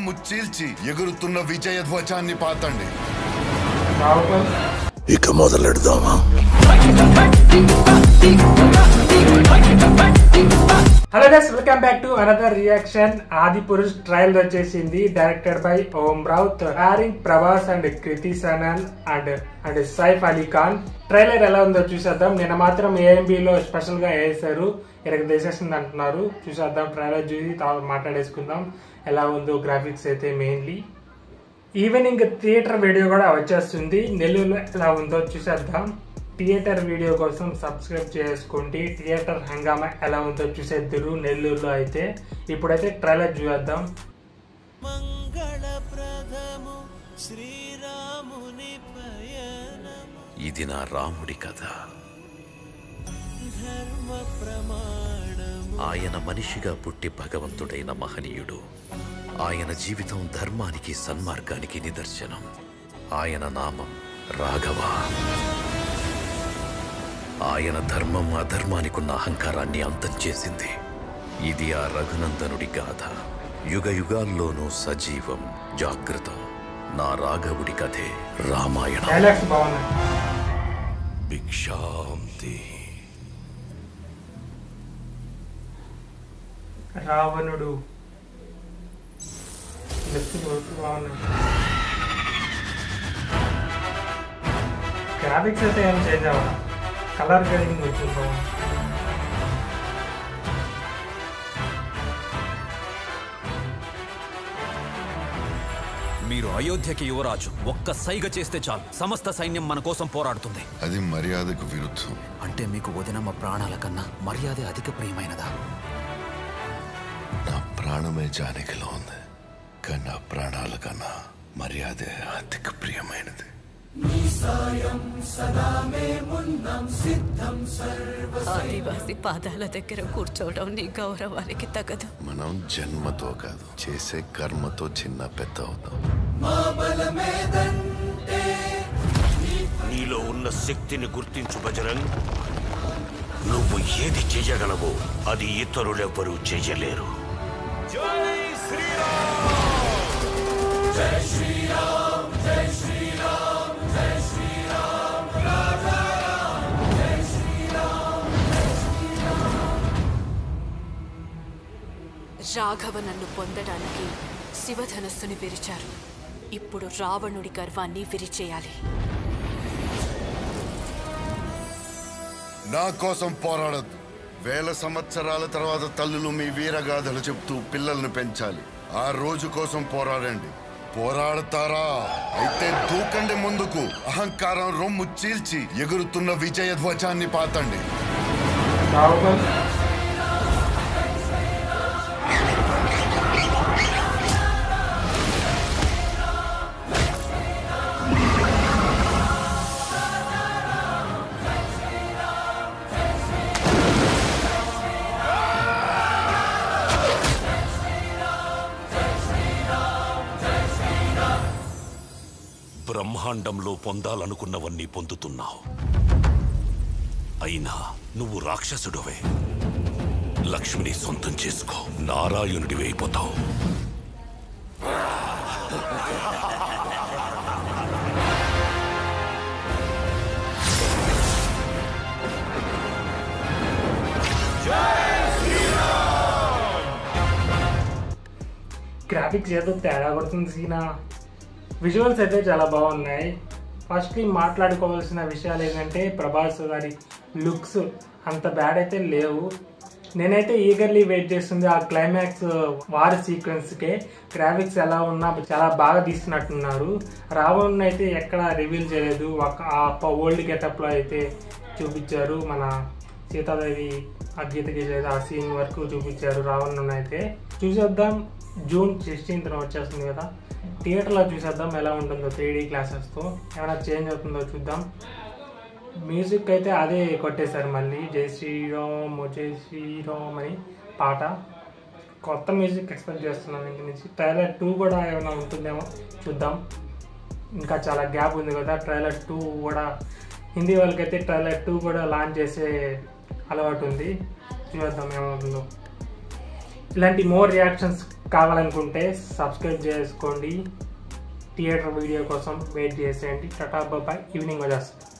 రొమ్ము చీల్చి ఎగురుతున్న విజయ ధ్వజాన్ని పాతండి. ఇక మొదలెడదామా? Hello guys, welcome back to another reaction. Adipurush trial వచ్చేసింది, directed by Om Raut, starring Prabhas and Kriti Sanon and Saif Ali Khan. Trailer ఎలా ఉందో చూసేద్దాం. నిన్న మాత్రం ఏఎంబి లో స్పెషల్ గా వేసారు, ఇరగ దేశేసింది అంటున్నారు. చూసేద్దాం, ట్రైలర్ చూసి మాట్లాడేసుకుందాం ఎలా ఉందో. గ్రాఫిక్స్ అయితే మెయిన్లీ ఈవినింగ్ థియేటర్ వీడియో కూడా వచ్చేస్తుంది. నెల్లూరులో ఎలా ఉందో చూసేద్దాం. థియేటర్ వీడియో కోసం సబ్స్క్రైబ్ చేసుకోండి. థియేటర్ హంగామా ఎలా ఉందో చూసేద్దరు నెల్లూరులో అయితే. ఇప్పుడైతే ట్రైలర్ చూద్దాం. ఇది నా రాముడి కథ. ఆయన మనిషిగా పుట్టి భగవంతుడైన మహనీయుడు. ఆయన జీవితం ధర్మానికి సన్మార్గానికి నిదర్శనం. ఆయన నామం రాఘవ. ఆయన ధర్మం అధర్మానికున్న అహంకారాన్ని అంతం చేసింది. ఇది ఆ రఘునందనుడి గాథ. యుగ యుగాల్లోనూ సజీవం, జాగృతం. నా రాఘవుడి కథే రామాయణం. భిక్షాంతి. రావణుడు గ్రాఫిక్స్ అయితే ఏం చేంజ్ అవ్వాలి, కలర్ గ్రేడింగ్ వచ్చింది బాగుంది. మీరు అయోధ్యకి యువరాజు. ఒక్క సైగ చేస్తే చాలు, సమస్త సైన్యం మన కోసం పోరాడుతుంది. అది మర్యాదకు విరుద్ధం. అంటే మీకు వదినమ్మ ప్రాణాల కన్నా మర్యాద అధిక ప్రియమైనదా? నా ప్రాణమే జానకిలో ఉంది, కానీ నా ప్రాణాల కన్నా మర్యాదే అధిక ప్రియమైనది. ఆదివాసి పాదాల దగ్గర కూర్చోవడం నీ గౌరవానికి తగదు. మనం జన్మతో కాదు, చేసే కర్మతో చిన్న పెద్ద అవుతాం. నీలో ఉన్న శక్తిని గుర్తించు బజరంగ్. నువ్వు ఏది చేయగలవో అది ఇతరులెవ్వరూ చేయలేరు. జై శ్రీరామ్, జై శ్రీరామ్, జై శ్రీరామ్, జై శ్రీరామ్, రాజారామ్, జై శ్రీరామ్, జై శ్రీరామ్. రాఘవ నన్ను పొందడానికి శివధనస్సుని విరిచారు. ఇప్పుడు రావణుడి గర్వాన్ని విరిచేయాలి. నా కోసం పోరాడద్దు. వేల సంవత్సరాల తర్వాత తల్లులు మీ వీరగాథలు చెప్తూ పిల్లల్ని పెంచాలి. ఆ రోజు కోసం పోరాడండి. పోరాడతారా? అయితే దూకండి ముందుకు. అహంకారం రొమ్ము చీల్చి ఎగురుతున్న విజయ ధ్వజాన్ని పాతండి. బ్రహ్మాండంలో పొందాలనుకున్నవన్నీ పొందుతున్నావు. అయినా నువ్వు రాక్షసుడివే. లక్ష్మిని సొంతం చేసుకో, నారాయణుడి అయిపోతావు. గ్రాఫిక్స్ ఏదో తేడా కొడుతుంది సీనా. విజువల్స్ అయితే చాలా బాగున్నాయి. ఫస్ట్లీ మాట్లాడుకోవాల్సిన విషయాలు ఏంటంటే, ప్రభాస్ గారి లుక్స్ అంత బ్యాడ్ అయితే లేవు. నేనైతే ఈగర్లీ వెయిట్ చేస్తుంది ఆ క్లైమాక్స్ వార్ సీక్వెన్స్కే. గ్రాఫిక్స్ ఎలా ఉన్నా చాలా బాగా తీస్తున్నట్టున్నారు. రావణ్ అయితే ఎక్కడ రివీల్ చేయలేదు. ఒక ఓల్డ్ గెటప్లో అయితే చూపించారు. మన సీతాదేవి అగ్గితకి చేయలేదు, ఆ సీన్ వరకు చూపించారు రావణ్ అయితే. చూసేద్దాం, జూన్ 16th వచ్చేస్తుంది కదా, థియేటర్లో చూసేద్దాం ఎలా ఉంటుందో. 3D క్లాసెస్తో ఏమైనా చేంజ్ అవుతుందో చూద్దాం. మ్యూజిక్ అయితే అదే కొట్టేశారు మళ్ళీ, జై శ్రీరామ్ జై శ్రీరామ్ అని పాట. కొత్త మ్యూజిక్ ఎక్స్పెక్ట్ చేస్తున్నాను ఇంక నుంచి. ట్రైలర్ 2 కూడా ఏమైనా ఉంటుందేమో చూద్దాం. ఇంకా చాలా గ్యాప్ ఉంది కదా. ట్రైలర్ 2 కూడా హిందీ వాళ్ళకైతే ట్రైలర్ 2 కూడా లాంచ్ చేసే అలవాటు ఉంది. చూద్దాం ఏమవుతుందో. ఇలాంటి మోర్ రియాక్షన్స్ కావాలనుకుంటే సబ్స్క్రైబ్ చేసుకోండి. థియేటర్ వీడియో కోసం వెయిట్ చేసేయండి. Tata bye. ఈవినింగ్ వచ్చేస్తుంది.